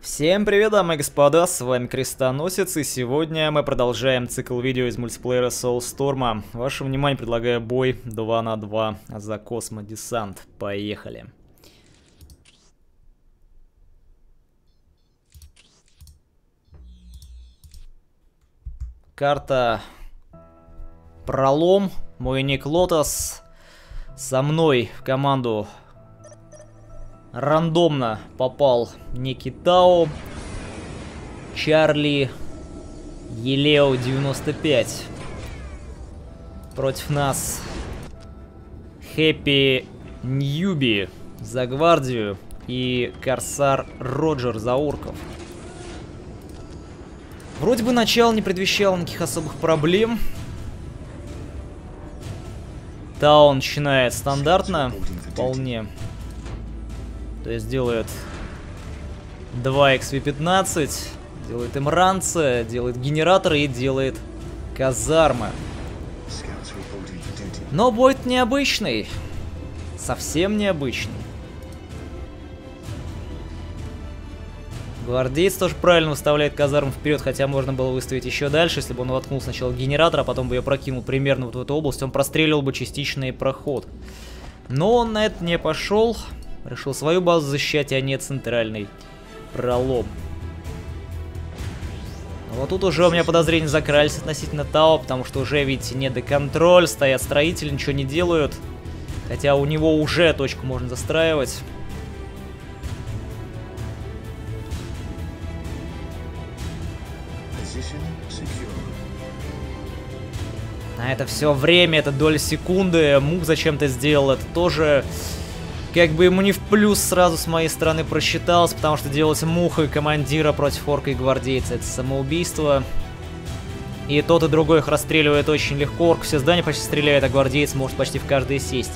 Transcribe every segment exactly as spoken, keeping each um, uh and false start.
Всем привет, дамы и господа, с вами Крестоносец, и сегодня мы продолжаем цикл видео из мультиплеера Soulstorm. Вашему вниманию предлагаю бой два на два за космодесант. Поехали. Карта Пролом, мой ник Лотос, со мной в команду рандомно попал некий Тао, Чарли, Елео девяносто пять. Против нас Хэппи Ньюби за гвардию и Корсар Роджер за орков. Вроде бы начало не предвещало никаких особых проблем. Тао начинает стандартно, вполне. То есть делает два икс ви пятнадцать, делает имранца, делает генераторы и делает казармы. Но бой необычный. Совсем необычный. Гвардеец тоже правильно выставляет казарму вперед, хотя можно было выставить еще дальше, если бы он воткнул сначала генератор, а потом бы ее прокинул примерно вот в эту область, он простреливал бы частичный проход. Но он на это не пошел. Решил свою базу защищать, а не центральный пролом. Вот тут уже у меня подозрения закрались относительно Тао, потому что уже, видите, недоконтроль, стоят строители, ничего не делают. Хотя у него уже точку можно застраивать. На это все время, это доля секунды, Мук зачем-то сделал, это тоже... Как бы ему не в плюс сразу с моей стороны просчитался, потому что делать мухой командира против орка и гвардейца — это самоубийство. И тот и другой их расстреливает очень легко. Орк все здания почти стреляет, а гвардеец может почти в каждое сесть.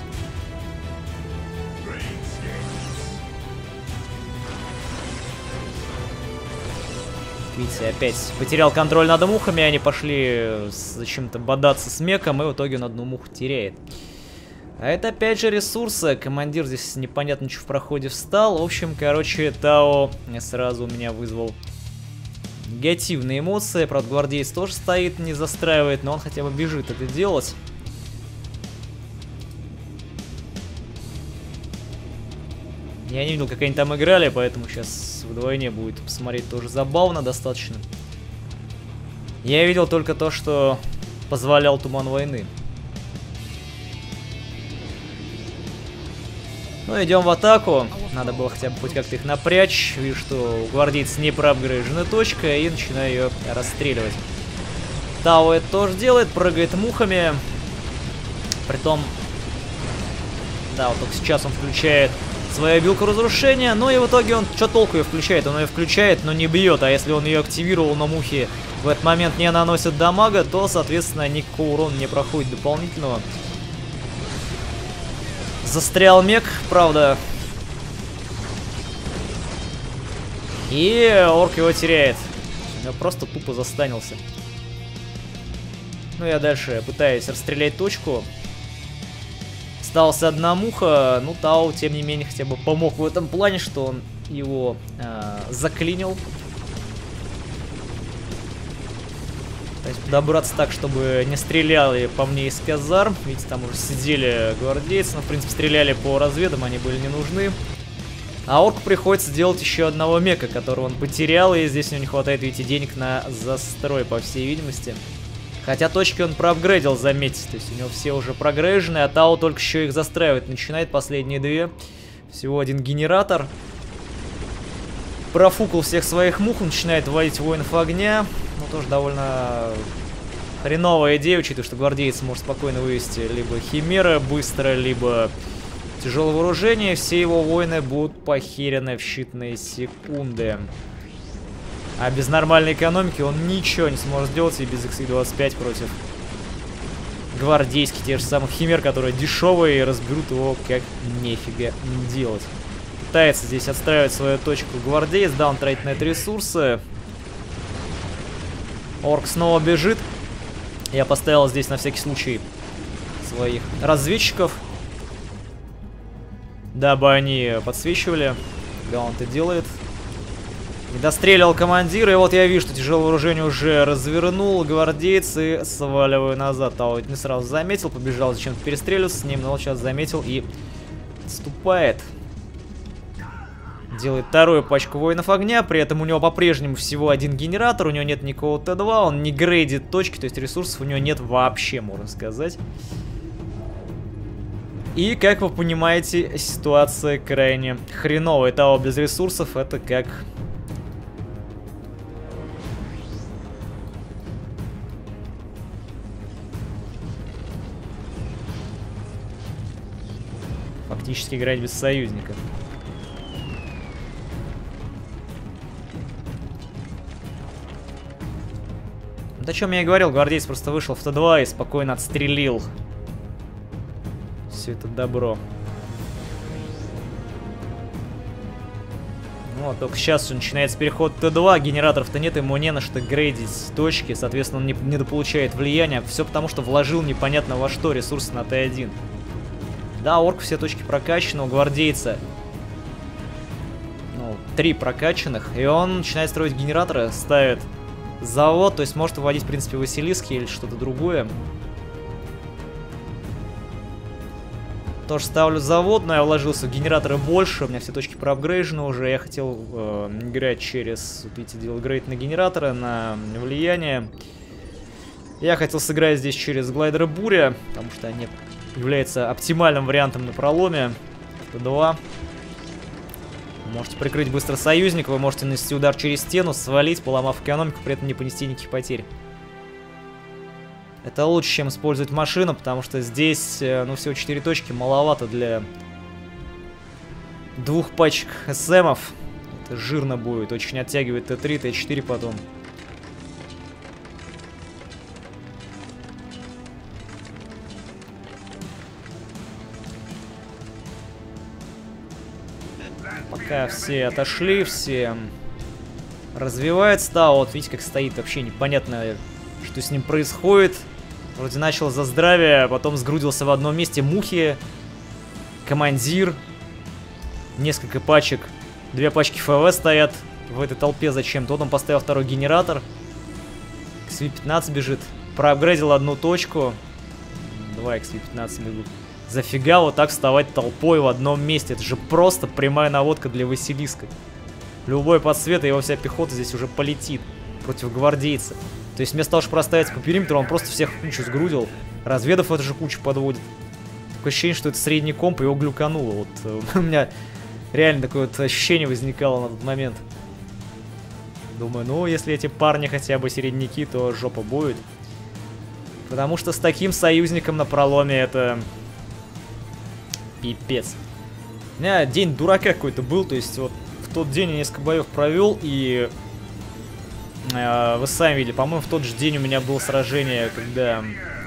Видите, опять потерял контроль над мухами, они пошли зачем-то бодаться с меком, и в итоге он одну муху теряет. А это опять же ресурсы. Командир здесь непонятно что в проходе встал. В общем, короче, Тао сразу у меня вызвал негативные эмоции. Правда, гвардеец тоже стоит, не застраивает, но он хотя бы бежит это делать. Я не видел, как они там играли, поэтому сейчас вдвойне будет посмотреть тоже забавно достаточно. Я видел только то, что позволял Туман Войны. Ну, идем в атаку. Надо было хотя бы хоть как-то их напрячь. Вижу, что у гвардейца не проапгрейджена точка, и начинаю ее расстреливать. Тао это тоже делает, прыгает мухами. Притом, да, вот только сейчас он включает свою обилку разрушения, но и в итоге он, что толку ее включает? Он ее включает, но не бьет, а если он ее активировал, но мухи в этот момент не наносят дамага, то, соответственно, никакого урона не проходит дополнительного. Застрял мег, правда. И орк его теряет. Я просто тупо застанился. Ну, я дальше пытаюсь расстрелять точку. Осталась одна муха. Ну, Тао, тем не менее, хотя бы помог в этом плане, что он его э, заклинил. То есть подобраться так, чтобы не стреляли по мне из казарм. Видите, там уже сидели гвардейцы, но в принципе стреляли по разведам, они были не нужны. А орку приходится делать еще одного мека, которого он потерял, и здесь у него не хватает, видите, денег на застрой, по всей видимости. Хотя точки он проапгрейдил, заметьте, то есть у него все уже прогрейжены, а Тао только еще их застраивает. Начинает последние две. Всего один генератор. Профукал всех своих мух, начинает вводить воинов огня. Ну, тоже довольно хреновая идея, учитывая, что гвардеец может спокойно вывести либо химера быстро, либо тяжелое вооружение. Все его воины будут похерены в считанные секунды. А без нормальной экономики он ничего не сможет сделать, и без икс ви двадцать пять против гвардейских, тех же самых химер, которые дешевые, и разберут его как нефига делать. Пытается здесь отстраивать свою точку гвардеец, да, он тратит на это ресурсы. Орк снова бежит. Я поставил здесь на всякий случай своих разведчиков, дабы они подсвечивали, когда он это делает. Не достреливал командира, и вот я вижу, что тяжелое вооружение уже развернул гвардейц и сваливаю назад. А вот не сразу заметил, побежал зачем-то перестреливаться с ним, но вот сейчас заметил и отступает. Делает вторую пачку воинов огня, при этом у него по-прежнему всего один генератор, у него нет никакого Т два, он не грейдит точки, то есть ресурсов у него нет вообще, можно сказать. И, как вы понимаете, ситуация крайне хреновая. Того без ресурсов, это как... фактически играть без союзника. Вот о чем я и говорил, гвардейц просто вышел в Т два и спокойно отстрелил все это добро. Вот, только сейчас начинается переход Т два, генераторов-то нет, ему не на что грейдить точки, соответственно, он не, недополучает влияния. Все потому, что вложил непонятно во что ресурсы на Т один. Да, орк все точки прокачаны, у гвардейца ну, три прокачанных, и он начинает строить генераторы, ставит завод, то есть может выводить, в принципе, Василиски или что-то другое. Тоже ставлю завод, но я вложился в генераторы больше, у меня все точки проапгрейжены уже, я хотел э, играть через, вот видите, делал грейд на генераторы, на влияние. Я хотел сыграть здесь через глайдеры Буря, потому что они являются оптимальным вариантом на проломе. Т два. Можете прикрыть быстро союзника, вы можете нанести удар через стену, свалить, поломав экономику, при этом не понести никаких потерь. Это лучше, чем использовать машину, потому что здесь, ну, всего четыре точки, маловато для двух пачек эс эмов. Это жирно будет, очень оттягивает Т три, Т четыре потом. Пока все отошли, все развиваются. Да, вот видите, как стоит, вообще непонятно, что с ним происходит. Вроде начал за здравие, а потом сгрудился в одном месте. Мухи, командир, несколько пачек, две пачки Ф В стоят в этой толпе зачем-то. Вот он поставил второй генератор. икс ви пятнадцать бежит, проапгрейдил одну точку. Два икс ви пятнадцать бегут. Зафига вот так вставать толпой в одном месте? Это же просто прямая наводка для Василиска. Любой подсвет, и его вся пехота здесь уже полетит против гвардейца. То есть вместо того, чтобы проставиться по периметру, он просто всех в кучу сгрудил. Разведов эту же кучу подводит. Такое ощущение, что это средний комп, и его глюкануло. Вот у меня реально такое вот ощущение возникало на тот момент. Думаю, ну, если эти парни хотя бы середняки, то жопа будет. Потому что с таким союзником на проломе это... пипец. У меня день дурака какой-то был, то есть вот в тот день я несколько боев провел, и э, вы сами видели, по-моему, в тот же день у меня было сражение, когда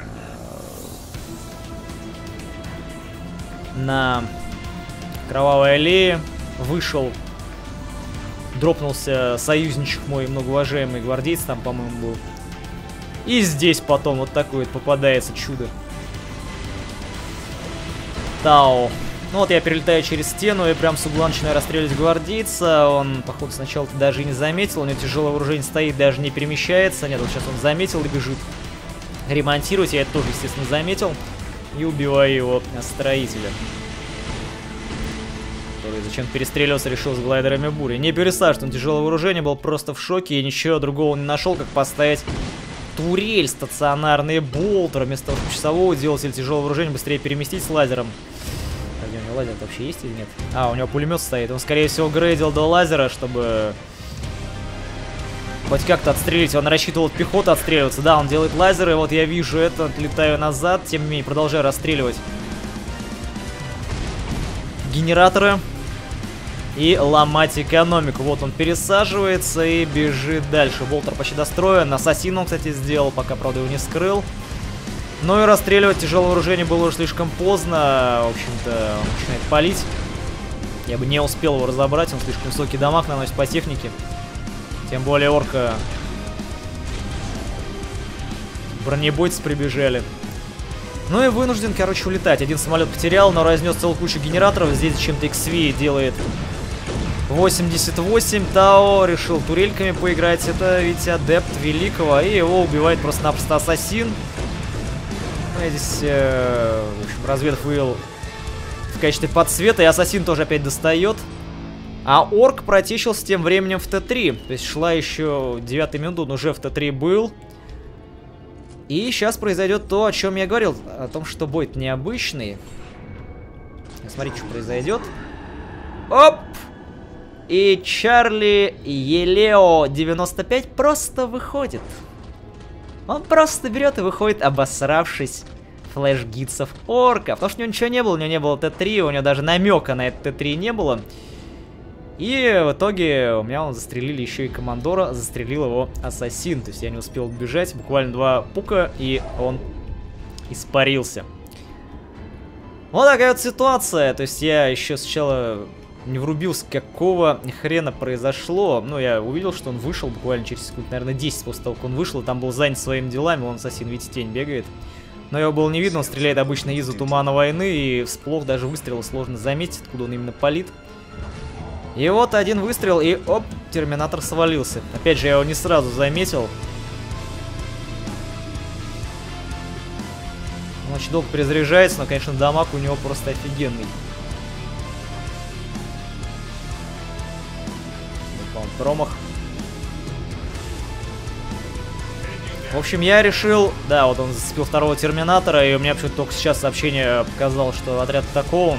э, на Кровавой аллее вышел, дропнулся союзничек мой, многоуважаемый гвардейц там, по-моему, был. И здесь потом вот такое вот попадается чудо. Тау. Ну вот я перелетаю через стену и прям с угла начинаю расстреливать гвардейца. Он, походу, сначала даже и не заметил. У него тяжелое вооружение стоит, даже не перемещается. Нет, вот сейчас он заметил и бежит ремонтировать. Я это тоже, естественно, заметил. И убиваю его строителя, который зачем-то перестреливаться решил с глайдерами бури. Не пересаживай, что он тяжелое вооружение, был просто в шоке и ничего другого не нашел, как поставить турель, стационарный болтер, вместо того, чтобы часового делать или тяжелое вооружение быстрее переместить с лазером. А где у него лазер вообще есть или нет? А, у него пулемет стоит. Он, скорее всего, грейдил до лазера, чтобы хоть как-то отстрелить. Он рассчитывал от пехоты отстреливаться. Да, он делает лазеры, вот я вижу это, отлетаю назад, тем не менее продолжаю расстреливать генераторы и ломать экономику. Вот он пересаживается и бежит дальше. Болтер почти достроен. Ассасин он, кстати, сделал, пока, правда, его не скрыл. Ну и расстреливать тяжелое вооружение было уже слишком поздно. В общем-то, он начинает палить. Я бы не успел его разобрать. Он слишком высокий дамаг наносит по технике. Тем более орка. Бронебойцы прибежали. Ну и вынужден, короче, улетать. Один самолет потерял, но разнес целую кучу генераторов. Здесь зачем-то икс ви делает восемьдесят восемь. Тао решил турельками поиграть. Это ведь адепт великого. И его убивает просто-напросто ассасин. Ну, я здесь, э, в общем, разведов вывел в качестве подсвета. И ассасин тоже опять достает. А орк протечился тем временем в Т три. То есть шла еще девятая минута, он уже в Т три был. И сейчас произойдет то, о чем я говорил. О том, что бой необычный. Смотрите, что произойдет. Оп! И Чарли Елео девяносто пять просто выходит. Он просто берет и выходит, обосравшись флеш-гитсов орка. Потому что у него ничего не было, у него не было Т три, у него даже намека на это Т три не было. И в итоге у меня он застрелили еще и командора, застрелил его ассасин. То есть я не успел убежать, буквально два пука, и он испарился. Вот такая вот ситуация. То есть я еще сначала не врубился, какого хрена произошло. Ну, я увидел, что он вышел буквально через секунд, наверное, десять после того, как он вышел. И там был занят своими делами, он ассасин, видите, тень бегает. Но его было не видно, он стреляет обычно из-за тумана войны. И всплох даже выстрела сложно заметить, откуда он именно палит. И вот один выстрел, и оп, терминатор свалился. Опять же, я его не сразу заметил. Он очень долго перезаряжается, но, конечно, дамаг у него просто офигенный. Промах. В общем, я решил... Да, вот он зацепил второго терминатора, и у меня почему-то только сейчас сообщение показало, что отряд атакован.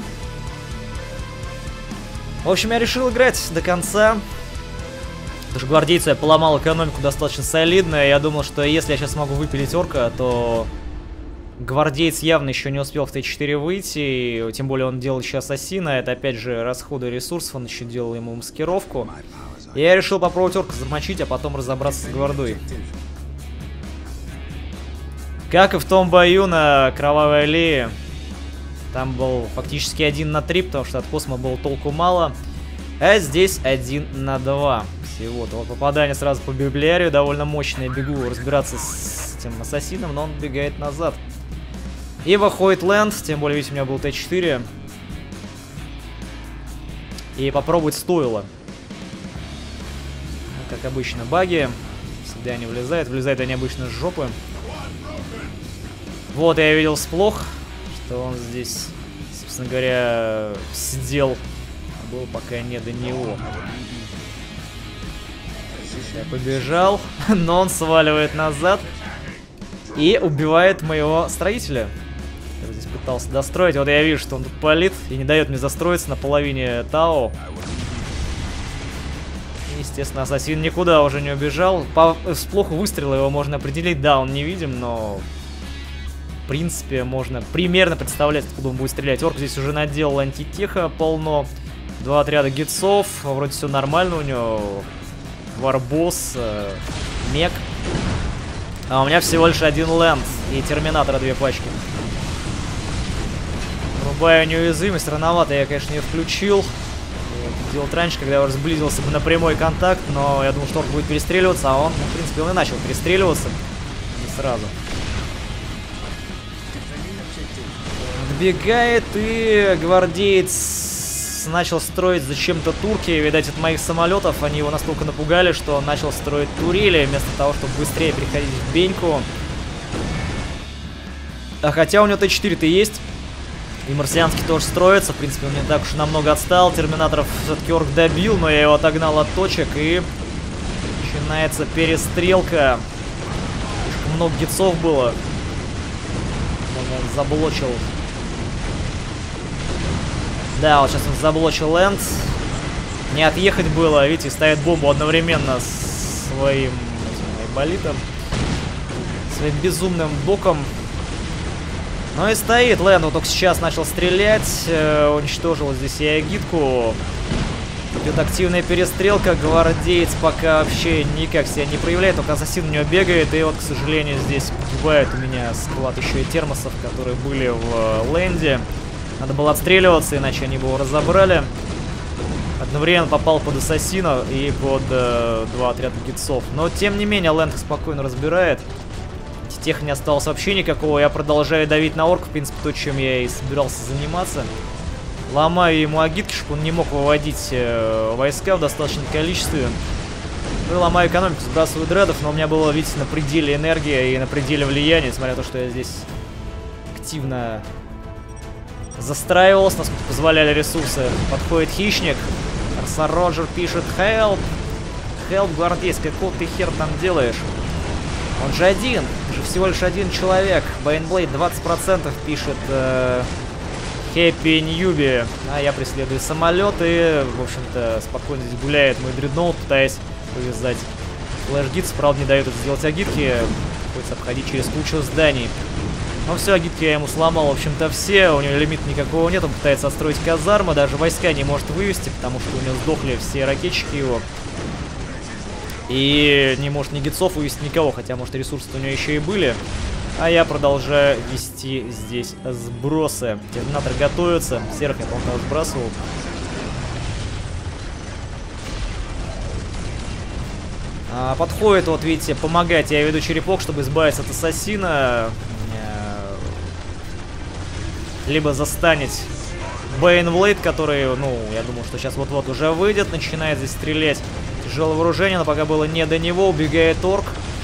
В общем, я решил играть до конца. Потому что гвардейцу я поломал экономику достаточно солидно. Я думал, что если я сейчас могу выпилить орка, то гвардейц явно еще не успел в Т четыре выйти. И, тем более он делал еще ассасина. Это опять же расходы ресурсов. Он еще делал ему маскировку. И я решил попробовать орка замочить, а потом разобраться с гвардой. Как и в том бою на Кровавой аллее. Там был фактически один на три, потому что от Космо было толку мало. А здесь один на два. Всего-то. Вот попадание сразу по библиарию. Довольно мощное. Бегу разбираться с этим ассасином, но он бегает назад. И выходит Лэнд. Тем более, видите, у меня был Т четыре. И попробовать стоило. Как обычно, баги. Всегда они влезают. Влезают они обычно с жопы. Вот, я видел всплох. Что он здесь, собственно говоря, сидел. Был пока не до него. Я побежал, но он сваливает назад. И убивает моего строителя. Я здесь пытался достроить. Вот я вижу, что он тут палит. И не дает мне застроиться на половине Тао. Естественно, ассасин никуда уже не убежал. По всплоху выстрела его можно определить. Да, он не видим, но... В принципе, можно примерно представлять, откуда он будет стрелять. Орк здесь уже наделал антитеха полно. Два отряда гитцов. Вроде все нормально у него. Варбосс, э, мег. А у меня всего лишь один Лэнд и терминатора две пачки. Рубаю неуязвимость. Рановато я, конечно, ее включил. Делал раньше, когда я уже сблизился бы на прямой контакт. Но я думал, что орк будет перестреливаться. А он, ну, в принципе, он и начал перестреливаться. Не сразу. Бегает, и гвардеец начал строить зачем-то турки. Видать, от моих самолетов они его настолько напугали, что он начал строить турели, вместо того, чтобы быстрее переходить в беньку. А хотя у него Т четыре-то есть. И марсианский тоже строится. В принципе, он не так уж намного отстал. Терминаторов все-таки орк добил, но я его отогнал от точек. И начинается перестрелка. Слишком много гитцов было. Он заблочил. Да, вот сейчас он заблочил Лэнд. Не отъехать было, видите, ставит бомбу одновременно с своим айболитом. Своим безумным боком. Ну и стоит Лэнд, вот только сейчас начал стрелять. Э, уничтожил здесь и агитку. Идет активная перестрелка. Гвардеец пока вообще никак себя не проявляет. Только ассасин у него бегает. И вот, к сожалению, здесь погибает у меня склад еще и термосов, которые были в Лэнде. Надо было отстреливаться, иначе они бы его разобрали. Одновременно попал под ассасина и под э, два отряда гитцов. Но, тем не менее, Лэнд спокойно разбирает. Тех не осталось вообще никакого. Я продолжаю давить на орк. В принципе, то, чем я и собирался заниматься. Ломаю ему агитки, чтобы он не мог выводить э, войска в достаточном количестве. Ну и ломаю экономику, сбрасываю дредов, но у меня было, видите, на пределе энергии и на пределе влияния, несмотря на то, что я здесь активно застраивался, насколько позволяли ресурсы. Подходит хищник. Арса Роджер пишет: «Help! Help, гвардейц, какого ты хер там делаешь?» Он же один, ты же всего лишь один человек. Бейнблейд двадцать процентов пишет э, Happy Newbie. А я преследую самолет и, в общем-то, спокойно здесь гуляет мой дредноут, пытаясь повязать флэш-гитс. Правда, не дает это сделать агитки. Приходится обходить через кучу зданий. Ну все, агитки я ему сломал, в общем-то, все. У него лимита никакого нет, он пытается отстроить казармы. Даже войска не может вывести, потому что у него сдохли все ракетчики его. И не может ни гитцов вывести, никого, хотя, может, ресурсы у него еще и были. А я продолжаю вести здесь сбросы. Терминатор готовится. Серых я, по-моему, сбрасывал. А, подходит, вот видите, помогать. Я веду черепок, чтобы избавиться от ассасина. Либо застанить Бейнблейд, который, ну, я думаю, что сейчас вот-вот уже выйдет. Начинает здесь стрелять. Тяжелое вооружение, но пока было не до него. Убегает орк.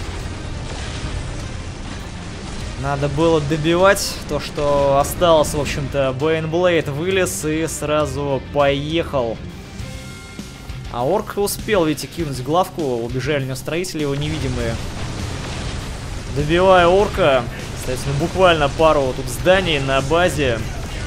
Надо было добивать то, что осталось, в общем-то. Бейнблейд вылез и сразу поехал. А орк успел, видите, кинуть главку. Убежали у него строители его невидимые. Добиваю орка. Соответственно, буквально пару тут зданий на базе.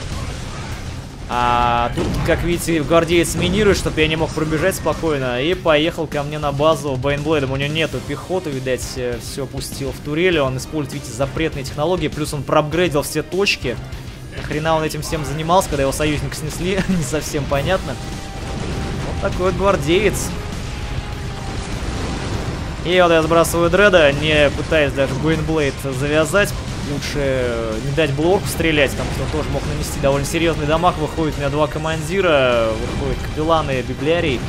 А тут, как видите, гвардеец минирует, чтобы я не мог пробежать спокойно. И поехал ко мне на базу Бейнблейдом. У него нету пехоты, видать, все пустил в турели. Он использует, видите, запретные технологии. Плюс он проапгрейдил все точки. Нахрена он этим всем занимался, когда его союзника снесли? Не совсем понятно. Вот такой вот гвардеец. И вот я сбрасываю дреда, не пытаясь даже Бейнблейд завязать. Лучше не дать Блорку стрелять, потому что он тоже мог нанести довольно серьезный дамаг. Выходит у меня два командира, выходит капеллан и библиарий.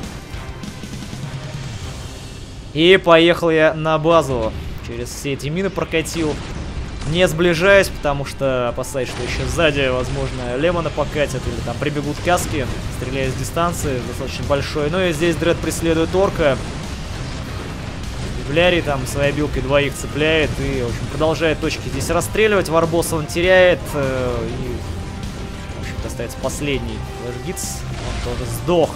И поехал я на базу. Через все эти мины прокатил. Не сближаясь, потому что опасаюсь, что еще сзади, возможно, Лемона покатят или там прибегут каски. Стреляю с дистанции, достаточно большой. Ну и здесь дред преследует орка. Библиарий там своей билкой двоих цепляет и, в общем, продолжает точки здесь расстреливать. Варбосса он теряет э, и, в общем-то, остается последний флэш-гитс. Он тоже сдох.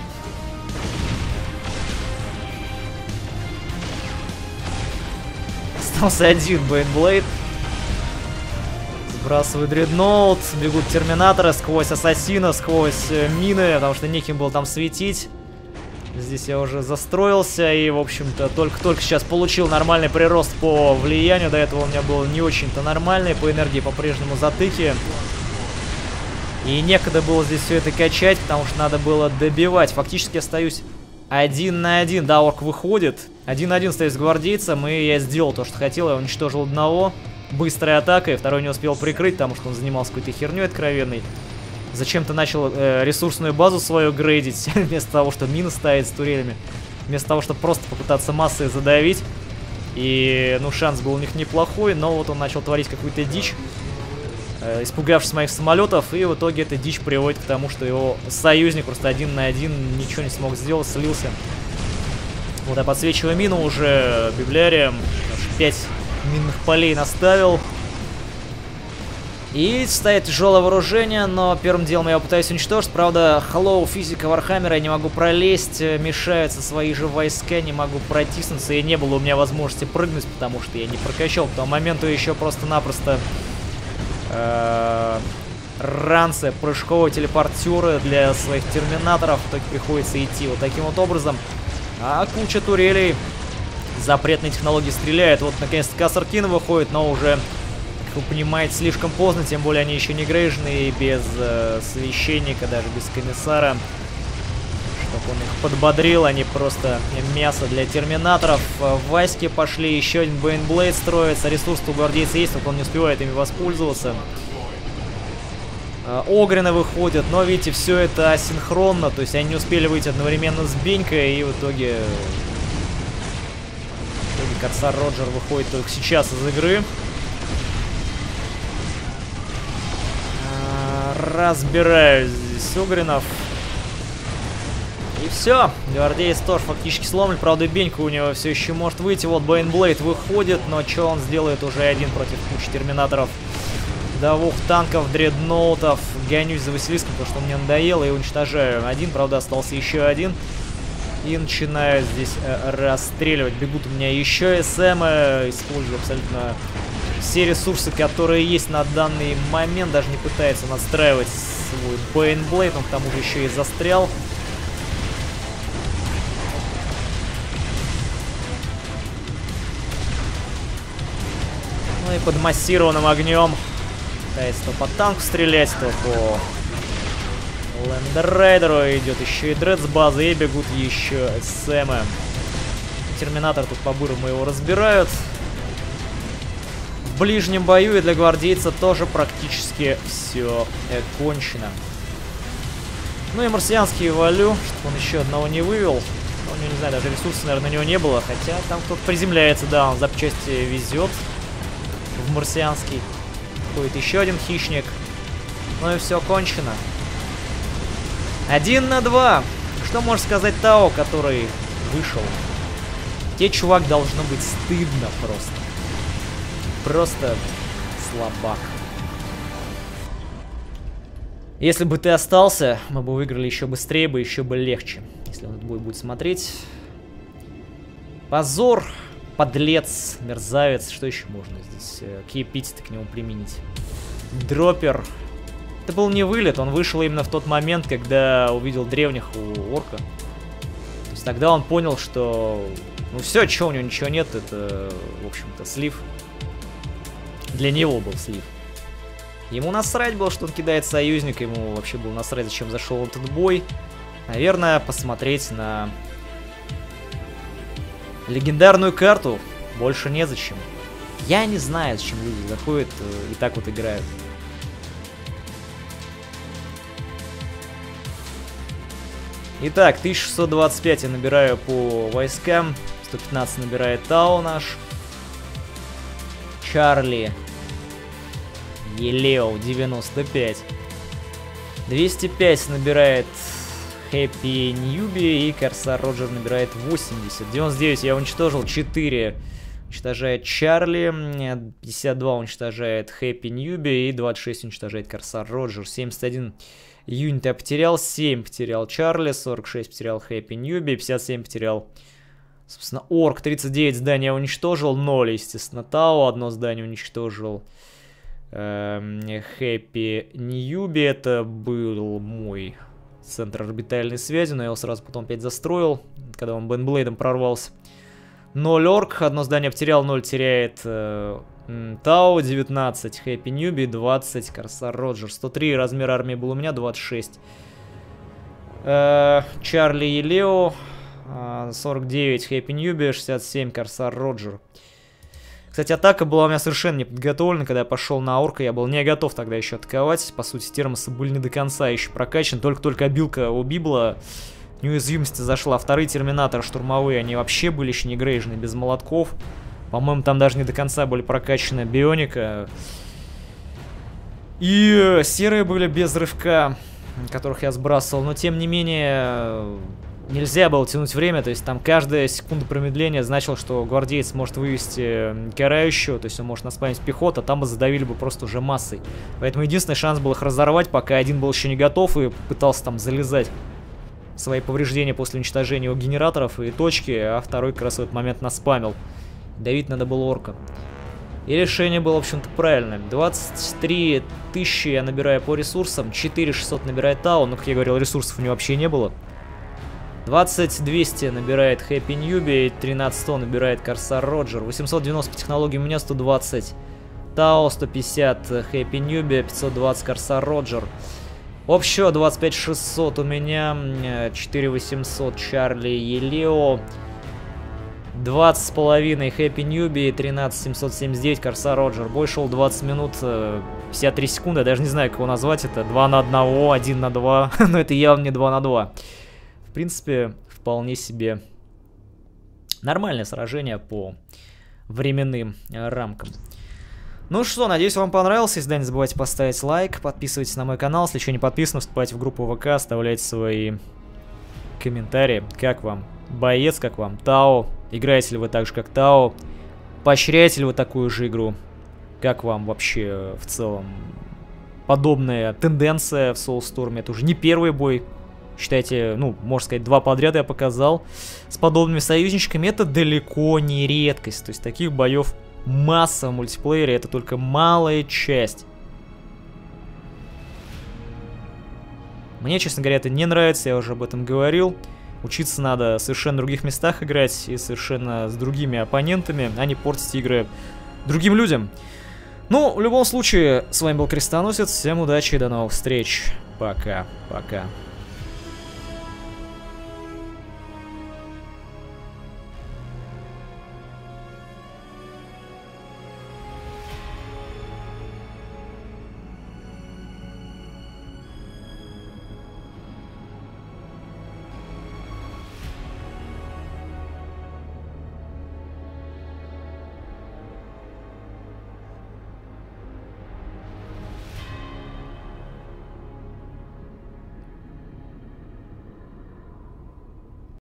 Остался один Бейнблейд. Сбрасываю дредноут. Бегут терминаторы сквозь ассасина, сквозь э, мины, потому что неким было там светить. Здесь я уже застроился и, в общем-то, только-только сейчас получил нормальный прирост по влиянию. До этого у меня был не очень-то нормальный, по энергии по-прежнему затыки. И некогда было здесь все это качать, потому что надо было добивать. Фактически остаюсь один на один. Да, орк выходит. Один на один стою с гвардейцем, и я сделал то, что хотел. Я уничтожил одного быстрой атакой, второй не успел прикрыть, потому что он занимался какой-то херней откровенной. Зачем-то начал э, ресурсную базу свою грейдить, вместо того, чтобы мины ставить с турелями. Вместо того, чтобы просто попытаться массой задавить. И, ну, шанс был у них неплохой, но вот он начал творить какую-то дичь, э, испугавшись моих самолетов. И в итоге эта дичь приводит к тому, что его союзник просто один на один ничего не смог сделать, слился. Вот я подсвечиваю мину уже библиарием. пять минных полей наставил. И стоит тяжелое вооружение, но первым делом я его пытаюсь уничтожить. Правда, Hello, физика Вархаммера, я не могу пролезть, мешаются свои же войска, не могу протиснуться. И не было у меня возможности прыгнуть, потому что я не прокачал. К тому моменту еще просто-напросто э, ранцы, прыжковые телепортеры для своих терминаторов. В итоге приходится идти вот таким вот образом. А куча турелей запретной технологии стреляет. Вот, наконец-то, Кассаркин выходит, но уже... Вы понимаете, слишком поздно, тем более они еще не грейжные, без э, священника, даже без комиссара. Чтобы он их подбодрил, они просто мясо для терминаторов. В Ваське пошли, еще один Бейнблейд строится, ресурс у гвардейца есть, только он не успевает ими воспользоваться. Э, Огрины выходят, но видите, все это асинхронно, то есть они не успели выйти одновременно с Бенькой, и в итоге... В итоге Корсар Роджер выходит только сейчас из игры. разбирают здесь угринов. И все, гвардеец тоже фактически сломлен. Правда, Бенька у него все еще может выйти. Вот Бейнблейд выходит, но что он сделает уже один против кучи терминаторов. Двух танков, дредноутов. Гонюсь за Василиском, потому что он мне надоело, и уничтожаю. Один, правда, остался еще один. И начинаю здесь э, расстреливать. Бегут у меня еще СМы. Использую абсолютно все ресурсы, которые есть на данный момент. Даже не пытается настраивать свой Бейнблейд. Он к тому же еще и застрял. Ну и под массированным огнем пытается то по танку стрелять, то по Лендеррайдеру. Идет еще и Дред с базы, и бегут еще СМы. Терминатор тут по-бурому его разбирают. В ближнем бою и для гвардейца тоже практически все кончено. Ну и марсианский валю, чтобы он еще одного не вывел. У него, не знаю, даже ресурсов, наверное, на него не было. Хотя там кто-то приземляется, да, он запчасти везет в марсианский. Ходит еще один хищник. Ну и все кончено. Один на два. Что может сказать Тао, который вышел? Те, чувак, должно быть стыдно просто. Просто слабак. Если бы ты остался, мы бы выиграли еще быстрее, бы еще бы легче. Если он этот бой будет смотреть. Позор, подлец, мерзавец. Что еще можно здесь? Какие эпитеты к нему применить? Дроппер. Это был не вылет, он вышел именно в тот момент, когда увидел древних у орка. То есть тогда он понял, что... Ну все, что у него ничего нет, это, в общем-то, слив. Для него был слив. Ему насрать было, что он кидает союзника, ему вообще было насрать, зачем зашел в этот бой. Наверное, посмотреть на легендарную карту больше незачем. Я не знаю, зачем люди заходят и так вот играют. Итак, тысяча шестьсот двадцать пять я набираю по войскам. сто пятнадцать набирает Тао наш. Чарли. Елео девяносто пять. двести пять набирает Хэппи Ньюби. И Корсар Роджер набирает восемьдесят. девяносто девять я уничтожил. четыре уничтожает Чарли. пятьдесят два уничтожает Хэппи Ньюби. И двадцать шесть уничтожает Корсар Роджер. семьдесят один юнита я потерял. семь потерял Чарли. сорок шесть потерял Хэппи Ньюби. пятьдесят семь потерял, собственно, Орк. тридцать девять здания уничтожил. ноль, естественно, Тао. Одно здание уничтожил Хэппи Ньюби. Это был мой центр орбитальной связи, но я его сразу потом опять застроил, когда он Бейнблейдом прорвался. ноль Орк. Одно здание потерял. ноль теряет э, Тао. девятнадцать Хэппи Ньюби. двадцать Корсар Роджер. сто три размер армии был у меня. двадцать шесть э, Чарли и Лео. сорок девять Хэппи Ньюби. шестьдесят семь Корсар Роджер. Кстати, атака была у меня совершенно не подготовлена. Когда я пошел на орка, я был не готов тогда еще атаковать. По сути, термосы были не до конца еще прокачаны. Только-только обилка у Библа, неуязвимость зашла. Вторые терминаторы штурмовые, они вообще были еще не грейжены, без молотков. По-моему, там даже не до конца были прокачаны бионика. И серые были без рывка, которых я сбрасывал. Но, тем не менее... Нельзя было тянуть время, то есть там каждая секунда промедления значила, что гвардеец может вывести карающего, то есть он может наспамить пехоту, а там бы задавили бы просто уже массой. Поэтому единственный шанс был их разорвать, пока один был еще не готов и пытался там залезать в свои повреждения после уничтожения его генераторов и точки, а второй как раз в этот момент наспамил. Давить надо было орка. И решение было, в общем-то, правильным. двадцать три тысячи я набираю по ресурсам, четыре шестьсот набирает Тао, но, как я говорил, ресурсов у него вообще не было. двадцать двести набирает Хэппи Ньюби, тринадцать сто набирает Корсар Роджер, восемьсот девяносто по технологии у меня, сто двадцать Тао, сто пятьдесят Хэппи Ньюби, пятьсот двадцать Корсар Роджер. Общего двадцать пять шестьсот у меня, четыре восемьсот Чарли и Лео, двадцать с половиной Хэппи Ньюби, тринадцать семьсот семьдесят девять Корсар Роджер. Бой шел двадцать минут, пятьдесят три секунды, я даже не знаю, как его назвать, это два на одного, один на два, но это явно не два на два. В принципе, вполне себе нормальное сражение по временным рамкам. Ну что, надеюсь, вам понравилось. Если да, не забывайте поставить лайк, подписывайтесь на мой канал. Если еще не подписаны, вступайте в группу ВК, оставляйте свои комментарии. Как вам боец, как вам Тао? Играете ли вы так же, как Тао? Поощряете ли вы такую же игру? Как вам вообще в целом подобная тенденция в Soulstorm? Это уже не первый бой. Считайте, ну, можно сказать, два подряд я показал с подобными союзничками. Это далеко не редкость. То есть таких боев масса в мультиплеере. Это только малая часть. Мне, честно говоря, это не нравится. Я уже об этом говорил. Учиться надо в совершенно других местах играть и совершенно с другими оппонентами, а не портить игры другим людям. Ну, в любом случае, с вами был Крестоносец. Всем удачи и до новых встреч. Пока. Пока.